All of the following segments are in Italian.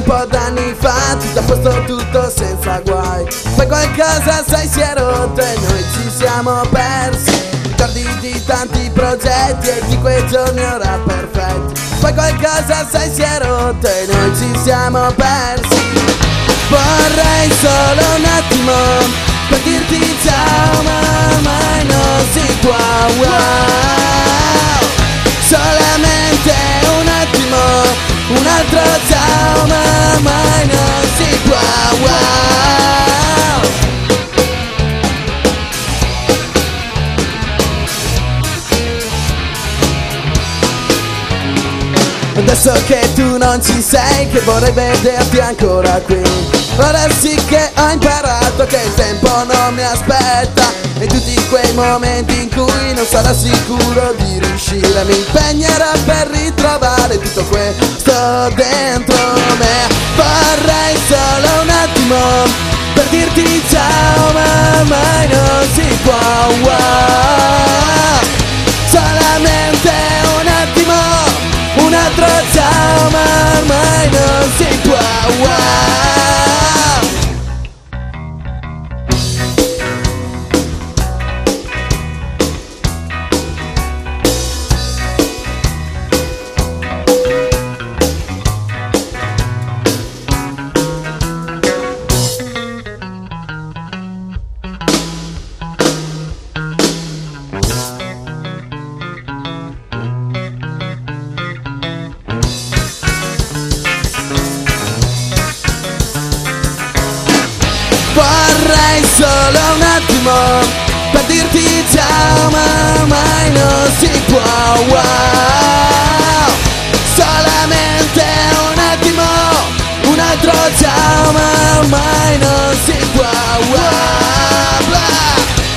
po' d'anni fa, tutto a posto, tutto senza guai. Poi qualcosa sai si è rotto e noi ci siamo persi. Ricordi di tanti progetti e di quei giorni ora perfetti. Poi qualcosa sai si è rotto e noi ci siamo persi. Vorrei solo un attimo per dirti ciao, ma mai non si può, wow. Solamente un attimo, un altro ciao, ma mai non si può, wow. Adesso che tu non ci sei, che vorrei vederti ancora qui. Ora sì che ho imparato che il tempo non mi aspetta, e tutti quei momenti in cui non sarò sicuro di riuscire mi impegnerò per ritrovare tutto questo dentro me. Vorrei solo un attimo per dirti ciao, ma mai non si può, wow. Solamente un attimo, un altro ciao, ma ormai non si può, wow. Vorrei solo un attimo per dirti ciao, ma mai non si può, wow. Solamente un attimo, un altro ciao, ma mai non si può, wow, blah.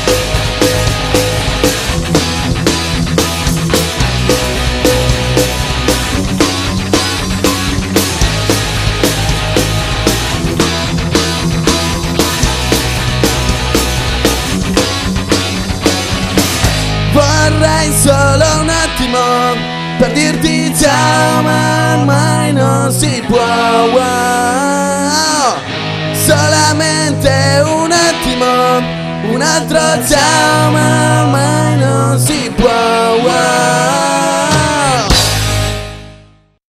Vorrei solo un attimo per dirti ciao, ma mai non si può, wow. Solamente un attimo, un altro ciao, ma mai non si può, wow.